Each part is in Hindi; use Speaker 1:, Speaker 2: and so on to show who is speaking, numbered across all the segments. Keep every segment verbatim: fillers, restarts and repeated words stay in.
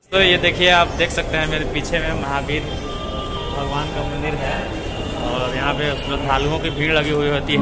Speaker 1: तो ये देखिए, आप देख सकते हैं मेरे पीछे में महावीर भगवान का मंदिर है और यहाँ पे श्रद्धालुओं की भीड़ लगी हुई होती है।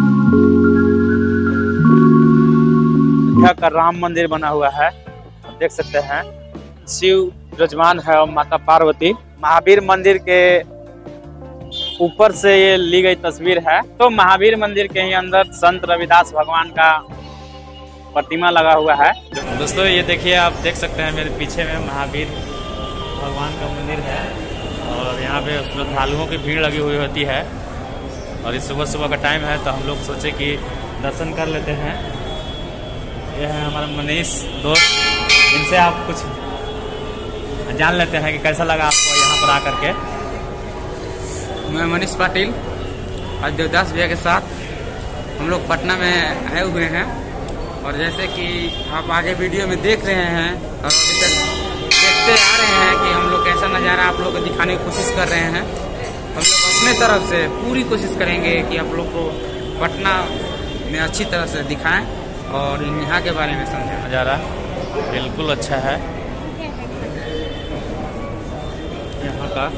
Speaker 1: का राम मंदिर बना हुआ है, देख सकते हैं। शिव विराजमान है और माता पार्वती। महावीर मंदिर के ऊपर से ये ली गई तस्वीर है। तो महावीर मंदिर के ही अंदर संत रविदास भगवान का प्रतिमा लगा हुआ है। दोस्तों ये देखिए, आप देख सकते हैं मेरे पीछे में महावीर भगवान का मंदिर है और यहाँ पे श्रद्धालुओं की भीड़ लगी हुई होती है। और इस सुबह सुबह का टाइम है तो हम लोग सोचे कि दर्शन कर लेते हैं। ये है हमारा मनीष दोस्त, इनसे आप कुछ जान लेते हैं कि कैसा लगा आपको यहाँ पर आकर के।
Speaker 2: मैं मनीष पाटिल और देवदास भैया के साथ हम लोग पटना में आए हुए हैं। और जैसे कि आप आगे वीडियो में देख रहे हैं और अभी तक देखते आ रहे हैं कि हम लोग कैसा नज़ारा आप लोग को दिखाने की कोशिश कर रहे हैं। हम लोग अपने तरफ से पूरी कोशिश करेंगे कि आप लोग को पटना में अच्छी तरह से दिखाएं और यहाँ के बारे में समझें।
Speaker 1: नज़ारा बिल्कुल अच्छा है यहाँ का।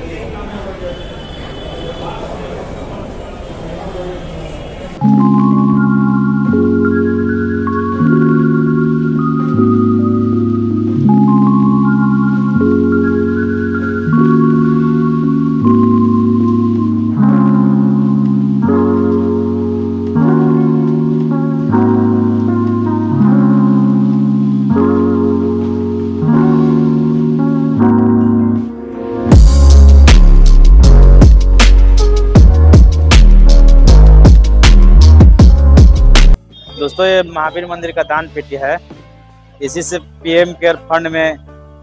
Speaker 1: दोस्तों ये महावीर मंदिर का दान पेटी है। इसी से पीएम केयर फंड में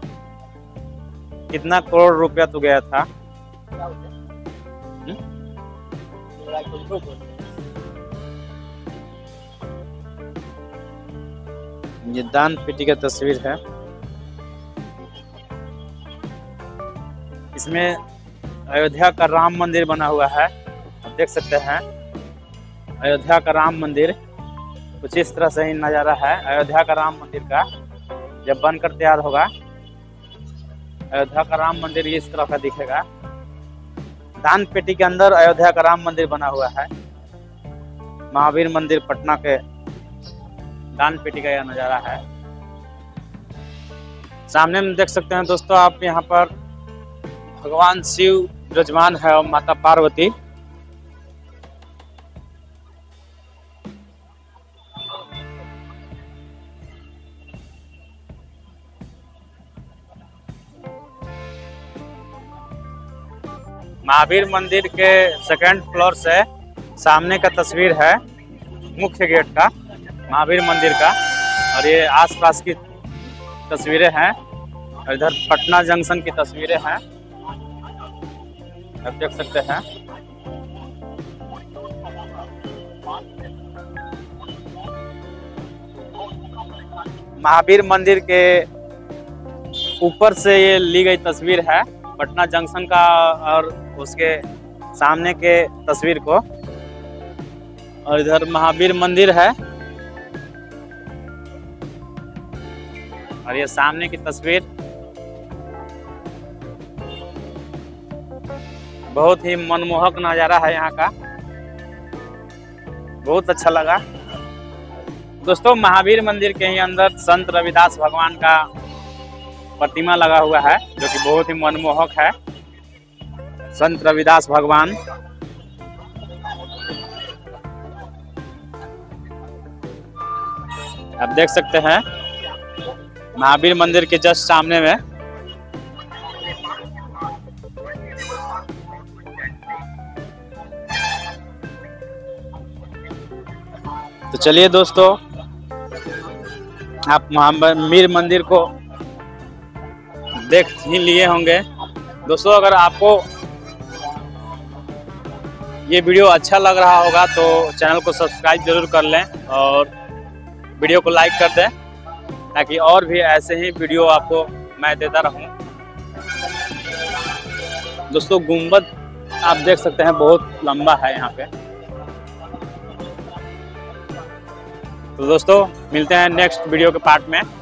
Speaker 1: कितना करोड़ रुपया तो गया था। ये दान पेटी का तस्वीर है। इसमें अयोध्या का राम मंदिर बना हुआ है, आप देख सकते हैं। अयोध्या का राम मंदिर कुछ इस तरह से ही नज़ारा है। अयोध्या का राम मंदिर का जब बनकर तैयार होगा, अयोध्या का राम मंदिर इस तरह का दिखेगा। दान पेटी के अंदर अयोध्या का राम मंदिर बना हुआ है। महावीर मंदिर पटना के दान पेटी का यह नज़ारा है। सामने में देख सकते हैं दोस्तों आप, यहाँ पर भगवान शिव विराजमान है और माता पार्वती। महावीर मंदिर के सेकंड फ्लोर से सामने का तस्वीर है मुख्य गेट का, महावीर मंदिर का। और ये आसपास की तस्वीरें हैं और इधर पटना जंक्शन की तस्वीरें हैं, आप देख सकते हैं। महावीर मंदिर के ऊपर से ये ली गई तस्वीर है, पटना जंक्शन का और उसके सामने के तस्वीर को। और इधर महावीर मंदिर है और ये सामने की तस्वीर बहुत ही मनमोहक नज़ारा है यहाँ का, बहुत अच्छा लगा। दोस्तों महावीर मंदिर के ही अंदर संत रविदास भगवान का प्रतिमा लगा हुआ है जो कि बहुत ही मनमोहक है। संत रविदास भगवान आप देख सकते हैं महावीर मंदिर के जस्ट सामने में। तो चलिए दोस्तों, आप महावीर मंदिर को देख ही लिए होंगे। दोस्तों अगर आपको ये वीडियो अच्छा लग रहा होगा तो चैनल को सब्सक्राइब जरूर कर लें और वीडियो को लाइक कर दें, ताकि और भी ऐसे ही वीडियो आपको मैं देता रहूं। दोस्तों गुंबद आप देख सकते हैं बहुत लंबा है यहाँ पे। तो दोस्तों मिलते हैं नेक्स्ट वीडियो के पार्ट में।